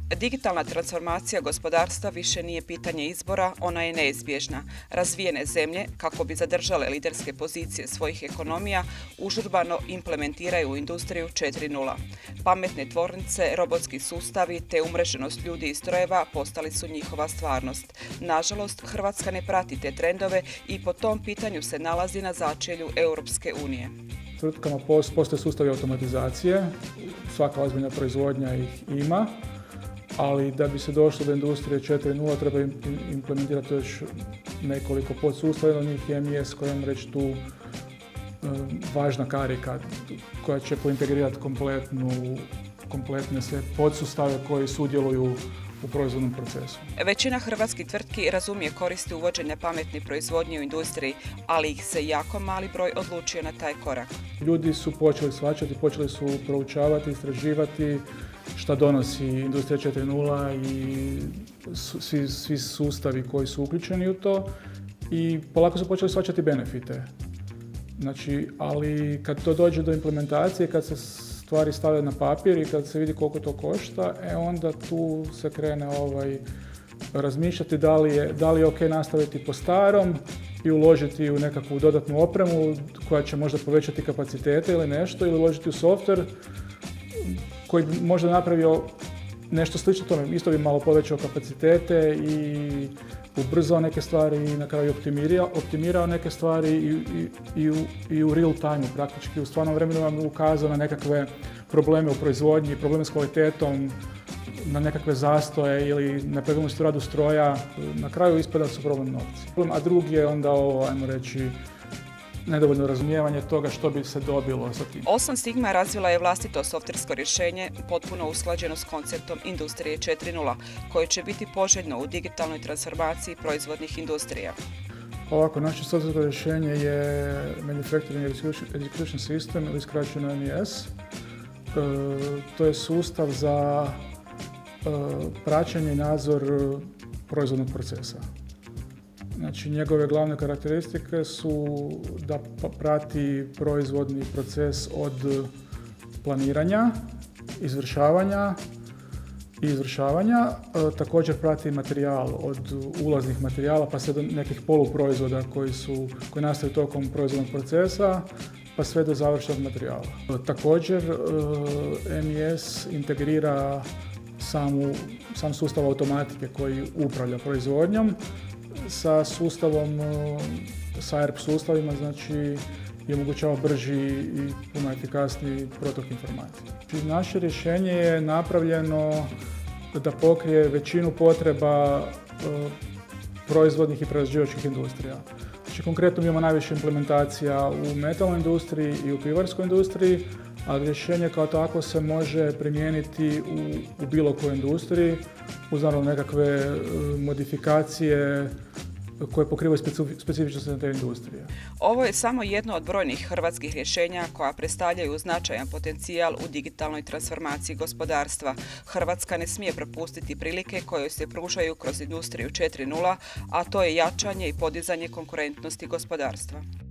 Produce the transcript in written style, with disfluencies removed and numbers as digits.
Digitalna transformacija gospodarstva više nije pitanje izbora, ona je neizbježna. Razvijene zemlje, kako bi zadržale liderske pozicije svojih ekonomija, užurbano implementiraju industriju 4.0. Pametne tvornice, robotski sustavi te umreženost ljudi i strojeva postali su njihova stvarnost. Nažalost, Hrvatska ne prati te trendove i po tom pitanju se nalazi na začelju Europske unije. Tvrtkama postoje sustavi automatizacije, svaka ozbiljna proizvodnja ih ima, ali da bi se došlo do industrije 4.0 treba implementirati još nekoliko podsustava. Jedan od njih je MES, koja je reći tu važna karika koja će pointegrirati kompletne sve podsustave koji sudjeluju u proizvodnom procesu. Većina hrvatskih tvrtki razumije koristi uvođenja pametne proizvodnje u industriji, ali ih se jako mali broj odlučio na taj korak. Ljudi su počeli shvaćati, počeli su proučavati, istraživati šta donosi industrija 4.0 i svi sustavi koji su uključeni u to i polako su počeli shvaćati benefite. Znači, ali kad to dođe do implementacije, kad se stvari stave na papir i kad se vidi koliko to košta, onda tu se krene razmišljati da li je ok nastaviti po starom i uložiti u nekakvu dodatnu opremu koja će možda povećati kapacitete ili nešto, ili uložiti u software koji bi možda napravio nešto slično tome. Isto bi malo povećao kapacitete i ubrzao neke stvari i na kraju optimirao neke stvari i u real time praktički u stvarnom vremenu vam ukazao na nekakve probleme u proizvodnji, probleme s kvalitetom, na nekakve zastoje ili nepravilnosti u radu stroja. Na kraju ispada su problem novci. A drugi je onda ajmo reći, nedovoljno razumijevanje toga što bi se dobilo sa tim. Osam Sigma razvila je vlastito softversko rješenje potpuno usklađeno s konceptom industrije 4.0, koje će biti poželjno u digitalnoj transformaciji proizvodnih industrija. Ovako, naše softversko rješenje je Manufacturing Execution System ili skraćeno MES. To je sustav za praćenje i nadzor proizvodnog procesa. Znači, njegove glavne karakteristike su da prati proizvodni proces od planiranja, izvršavanja i izvršavanja. Također prati materijal od ulaznih materijala pa sve do nekih poluproizvoda koji nastaju tokom proizvodnog procesa pa sve do završenog materijala. Također, MES integrira sam sustav automatike koji upravlja proizvodnjom sa sustavom, sa ERP sustavima, znači i omogućava brži i puno efikasniji protok informacija. Naše rješenje je napravljeno da pokrije većinu potreba proizvodnih i prerađivačkih industrija. Znači, konkretno imamo najviše implementacija u metalnoj industriji i u pivarskoj industriji, a rješenje kao takvo se može primijeniti u bilo kojoj industriji, uz naravno nekakve modifikacije koje pokrivaju specifičnosti na te industrije. Ovo je samo jedno od brojnih hrvatskih rješenja koja predstavljaju značajan potencijal u digitalnoj transformaciji gospodarstva. Hrvatska ne smije propustiti prilike koje se pružaju kroz industriju 4.0, a to je jačanje i podizanje konkurentnosti gospodarstva.